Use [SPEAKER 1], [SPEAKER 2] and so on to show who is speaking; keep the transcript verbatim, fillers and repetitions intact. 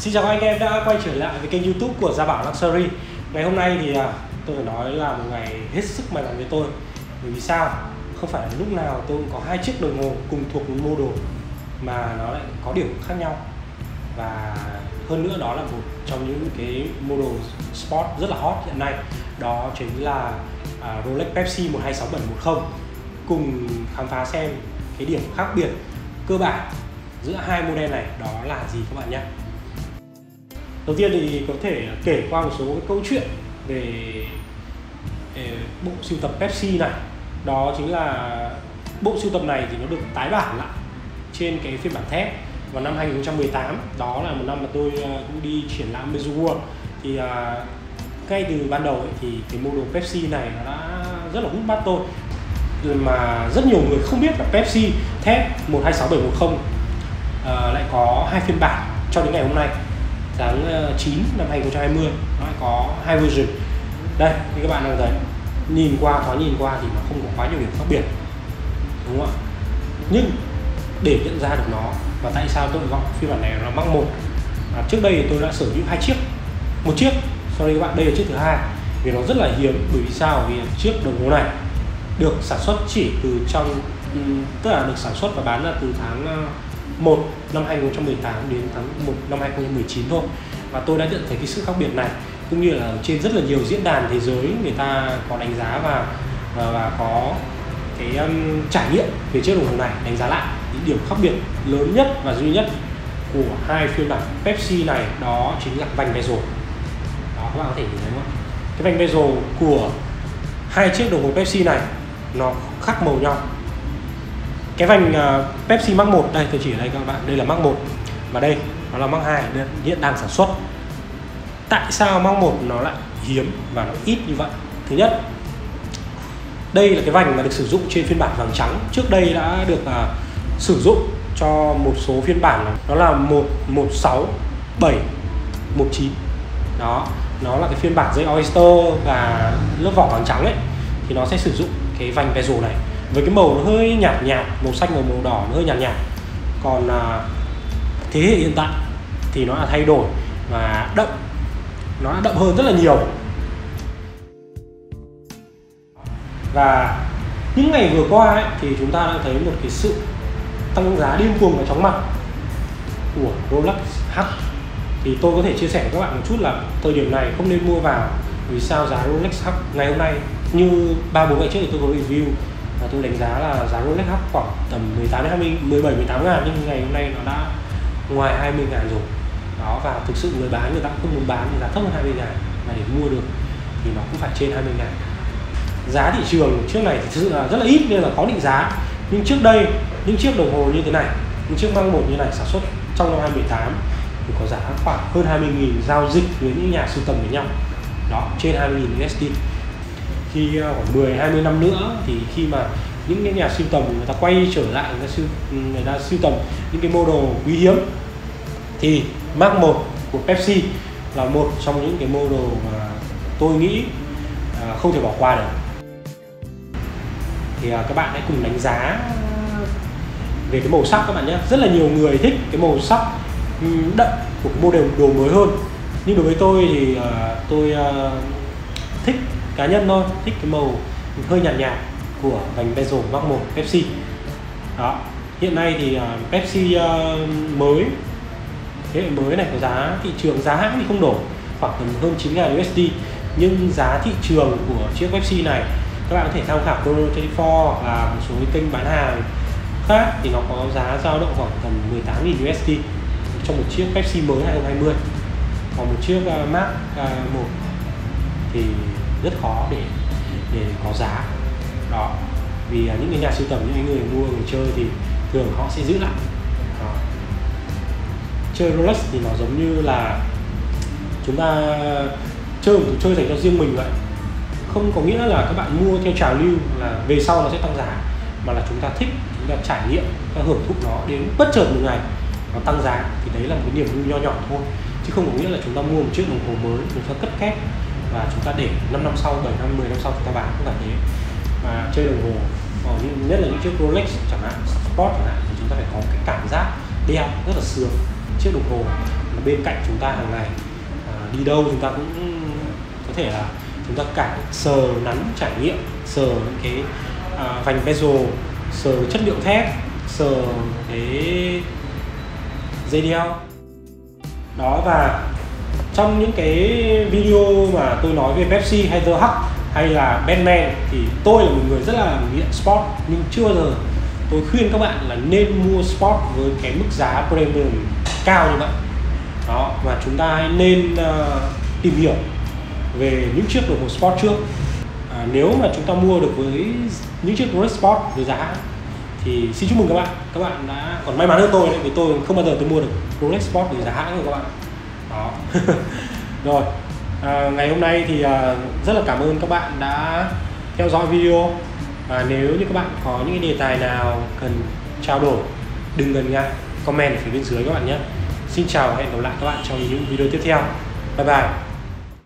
[SPEAKER 1] Xin chào các anh em đã quay trở lại với kênh YouTube của Gia Bảo Luxury. Ngày hôm nay thì tôi phải nói là một ngày hết sức may mắn với tôi. Bởi vì sao? Không phải là lúc nào tôi cũng có hai chiếc đồng hồ cùng thuộc một model mà nó lại có điểm khác nhau. Và hơn nữa đó là một trong những cái model sport rất là hot hiện nay. Đó chính là Rolex Pepsi một hai sáu bảy một không. Cùng khám phá xem cái điểm khác biệt cơ bản giữa hai model này đó là gì các bạn nhé. Đầu tiên thì có thể kể qua một số cái câu chuyện về bộ sưu tập Pepsi này. Đó chính là bộ sưu tập này thì nó được tái bản lại trên cái phiên bản thép vào năm hai nghìn không trăm mười tám. Đó là một năm mà tôi cũng đi triển lãm Beijing World. Thì ngay từ ban đầu ấy, thì cái model Pepsi này nó đã rất là hút mắt tôi. Mà rất nhiều người không biết là Pepsi thép một hai sáu bảy một không uh, lại có hai phiên bản cho đến ngày hôm nay. Tháng chín năm hai nghìn không trăm hai mươi nó lại có hai version. Đây như các bạn đang thấy, nhìn qua thoáng nhìn qua thì nó không có quá nhiều điểm khác biệt, đúng không ạ? Nhưng để nhận ra được nó và tại sao tôi gọi phiên bản này là Mark một, à, trước đây tôi đã sở hữu hai chiếc, một chiếc, sau đây các bạn đây là chiếc thứ hai. Vì nó rất là hiếm, bởi vì sao? Vì chiếc đồng hồ này được sản xuất chỉ từ trong, tức là được sản xuất và bán ra từ tháng một năm hai nghìn không trăm mười tám đến tháng một năm hai nghìn không trăm mười chín thôi. Và tôi đã nhận thấy cái sự khác biệt này, cũng như là trên rất là nhiều diễn đàn thế giới người ta có đánh giá và và, và có cái um, trải nghiệm về chiếc đồng hồ này, đánh giá lại những điểm khác biệt lớn nhất và duy nhất của hai phiên bản Pepsi này, đó chính là vành bezel. Đó, các bạn có thể nhìn thấy không? Cái vành bezel của hai chiếc đồng hồ Pepsi này nó khác màu nhau. Cái vành uh, Pepsi Mark một, đây tôi chỉ ở đây các bạn, đây là Mark một, và đây nó là Mark hai, hiện đang sản xuất. Tại sao Mark một nó lại hiếm và nó ít như vậy? Thứ nhất, đây là cái vành mà được sử dụng trên phiên bản vàng trắng. Trước đây đã được uh, sử dụng cho một số phiên bản, đó là một một sáu bảy một chín. Đó, nó là cái phiên bản dây Oyster và lớp vỏ vàng trắng ấy, thì nó sẽ sử dụng cái vành bezel này với cái màu nó hơi nhạt nhạt, màu xanh và màu đỏ nó hơi nhạt nhạt. Còn à, thế hệ hiện tại thì nó là thay đổi và đậm, nó đã đậm hơn rất là nhiều. Và những ngày vừa qua ấy, thì chúng ta đã thấy một cái sự tăng giá điên cuồng và chóng mặt của Rolex H. Thì tôi có thể chia sẻ với các bạn một chút là thời điểm này không nên mua vào. Vì sao? Giá Rolex H ngày hôm nay, như ba bốn ngày trước thì tôi có review và tôi đánh giá là giá Rolex H khoảng tầm mười tám đến hai mươi, mười bảy mười tám ngàn, nhưng ngày hôm nay nó đã ngoài hai mươi ngàn rồi. Đó, và thực sự người bán người ta cũng không muốn bán giá thấp hơn hai mươi ngàn, và để mua được thì nó cũng phải trên hai mươi ngàn. Giá thị trường chiếc này thực sự là rất là ít nên là khó định giá. Nhưng trước đây những chiếc đồng hồ như thế này, những chiếc Mark một như này sản xuất trong năm hai nghìn không trăm mười tám thì có giá khoảng hơn hai mươi nghìn giao dịch với những nhà sưu tầm với nhau. Đó, trên hai mươi nghìn đô la. Khi khoảng mười hai mươi năm nữa thì khi mà những nhà sưu tầm người ta quay trở lại, người ta sưu, người ta sưu tầm những cái model quý hiếm, thì Mark một của Pepsi là một trong những cái model mà tôi nghĩ không thể bỏ qua được. Thì các bạn hãy cùng đánh giá về cái màu sắc các bạn nhé. Rất là nhiều người thích cái màu sắc đậm của cái model đồ mới hơn, nhưng đối với tôi thì uh, tôi uh, thích cá nhân thôi, thích cái màu hơi nhạt nhạt của vành bezel Mark một Pepsi. Đó, hiện nay thì uh, Pepsi uh, mới, thế hệ mới này có giá thị trường, giá hãng thì không đổi, khoảng tầm hơn chín ngàn đô la, nhưng giá thị trường của chiếc Pepsi này các bạn có thể tham khảo Chrono hai mươi tư hoặc là một số kênh bán hàng khác, thì nó có giá dao động khoảng tầm mười tám nghìn đô la trong một chiếc Pepsi mới hai nghìn không trăm hai mươi. Còn một chiếc uh, Mark uh, một thì rất khó để để có giá. Đó, vì uh, những cái nhà sưu tầm, những người mua, người chơi thì thường họ sẽ giữ lại. Đó. Chơi Rolex thì nó giống như là chúng ta chơi một trò chơi dành cho riêng mình vậy. Không có nghĩa là các bạn mua theo trào lưu là về sau nó sẽ tăng giá, mà là chúng ta thích, chúng ta trải nghiệm, chúng ta hưởng thụ nó đến bất chợt một ngày nó tăng giá, thì đấy là một cái niềm vui nho nhỏ thôi, chứ không có nghĩa là chúng ta mua một chiếc đồng hồ mới chúng ta cất két và chúng ta để năm năm sau, bảy năm, mười năm sau chúng ta bán, không phải thế. Mà chơi đồng hồ, nhất là những chiếc Rolex chẳng hạn, Sport chẳng hạn, thì chúng ta phải có cái cảm giác đeo rất là sướng. Chiếc đồng hồ bên cạnh chúng ta hàng ngày. À, đi đâu chúng ta cũng có thể là chúng ta cảm sờ nắn trải nghiệm, sờ những cái à, vành bezel, sờ chất liệu thép, sờ cái dây đeo đó. Và trong những cái video mà tôi nói về Pepsi hay The Hug hay là Batman thì tôi là một người rất là nghiện sport, nhưng chưa bao giờ tôi khuyên các bạn là nên mua sport với cái mức giá premium cao như vậy đó. Và chúng ta hãy nên uh, tìm hiểu về những chiếc đồng hồ sport trước. À, nếu mà chúng ta mua được với những chiếc Rolex Sport với giá hãng thì xin chúc mừng các bạn, các bạn đã còn may mắn hơn tôi đấy, vì tôi không bao giờ tôi mua được Rolex Sport với giá hãng rồi các bạn đó. Rồi à, ngày hôm nay thì à, rất là cảm ơn các bạn đã theo dõi video. À, nếu như các bạn có những đề tài nào cần trao đổi, đừng ngần ngại comment ở phía bên dưới các bạn nhé. Xin chào và hẹn gặp lại các bạn trong những video tiếp theo. Bye bye.